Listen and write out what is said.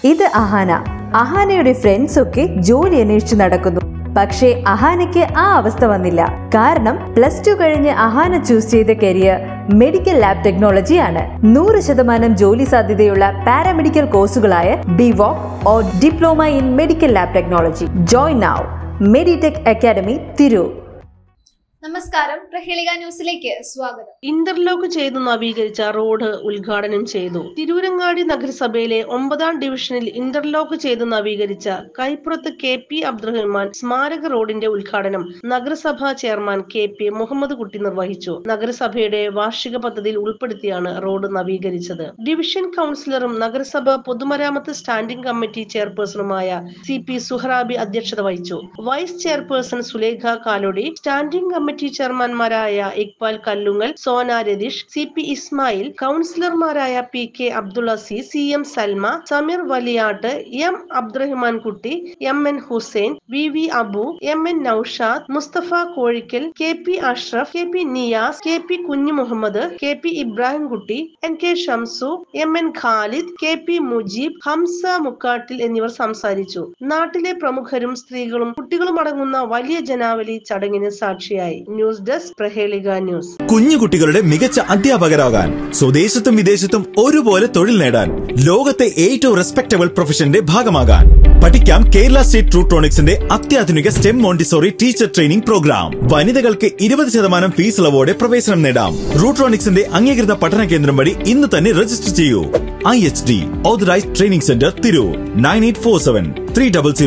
ഇത് അഹാന. അഹാനയുടെ ഫ്രണ്ട്സ് ഒക്കെ ജോലി അന്വേഷിച്ചു നടക്കുന്നു. പക്ഷേ അഹാനയ്ക്ക് ആ അവസ്ഥ വന്നില്ല. കാരണം +2 കഴിഞ്ഞ് അഹാന ചൂസ് ചെയ്ത കരിയർ മെഡിക്കൽ ലാബ് ടെക്നോളജി ആണ്. 100% ജോലി സാധ്യതയുള്ള പാരാമെഡിക്കൽ കോഴ്സുകളായ BVOC or diploma in medical lab technology. Join now Meditech academy Tirur. നമസ്കാരം, പ്രഹേളിക ന്യൂസിലേക്ക് സ്വാഗതം. ഇന്റർലോക്ക് ചെയ്തു നവീകരിച്ച റോഡ് ഉദ്ഘാടനം ചെയ്തു. തിരൂരങ്ങാടി നഗരസഭയിലെ 9ാം ഡിവിഷനിൽ ഇന്റർലോക്ക് ചെയ്ത് നവീകരിച്ച കൈപ്പുറത്ത് KP അബ്ദുറഹ്മാൻ സ്മാരക റോഡിന്റെ ഉദ്ഘാടനം നഗരസഭാ ചെയർമാൻ KP മുഹമ്മദ് കുട്ടി നിർവഹിച്ചു. നഗരസഭയുടെ വാർഷിക പദ്ധതിയിൽ ഉൾപ്പെടുത്തിയാണ് റോഡ് നവീകരിച്ചത്. ഡിവിഷൻ കൗൺസിലറും നഗരസഭ പൊതുമരാമത്ത് സ്റ്റാൻഡിംഗ് കമ്മിറ്റി ചെയർപേഴ്സണുമായ CP സുഹറാബി അധ്യക്ഷത വഹിച്ചു. Vice chairperson Sulekha Kalodi, standing committee ചെയർമാൻമാരായ ഇക്ബാൽ കല്ലുങ്ങൽ, സോന രതീഷ്, CP ഇസ്മായിൽ, കൗൺസിലർമാരായ PK Abdul Azeez, CM Salma, Sameer വലിയാട്ട്, M Abdurahman കുട്ടി, MN Hussain, VV Abu, MN Naushad, Mustafa Kozhikkal, KP Ashraf, KP Niyas, KP കുഞ്ഞു Muhammad, KP Ibrahim Kutty, NK Shamsu, MN Khalid, KP Mujeeb, Hamza മുക്കാട്ടിൽ എന്നിവർ സംസാരിച്ചു. നാട്ടിലെ പ്രമുഖരും സ്ത്രീകളും കുട്ടികളും അടങ്ങുന്ന വലിയ ജനാവലി ചടങ്ങിന് സാക്ഷിയായി. News desk, Prahelika news. കുഞ്ഞുകുട്ടികളുടെ മികച്ച അധ്യാപകരാകാൻ, സ്വദേശത്തും വിദേശത്തും ഒരുപോലെ തൊഴിൽ നേടാൻ, ലോകത്തെ ഏറ്റവും റെസ്പെക്ടബിൾ പ്രൊഫഷന്റെ ഭാഗമാകാൻ പഠിക്കാം. കേരള സ്റ്റേറ്റ് റൂട്രോണിക്സിന്റെ അത്യാധുനിക STEM Montessori teacher training program. വനിതകൾക്ക് 20% ഫീസ് ഇളവോടെ പ്രവേശനം നേടാം. റൂട്രോണിക്സിന്റെ അംഗീകൃത പഠന കേന്ദ്രം വഴി ഇന്ന് തന്നെ രജിസ്റ്റർ ചെയ്യൂ. IHD authorised training centre Tirur 9847 300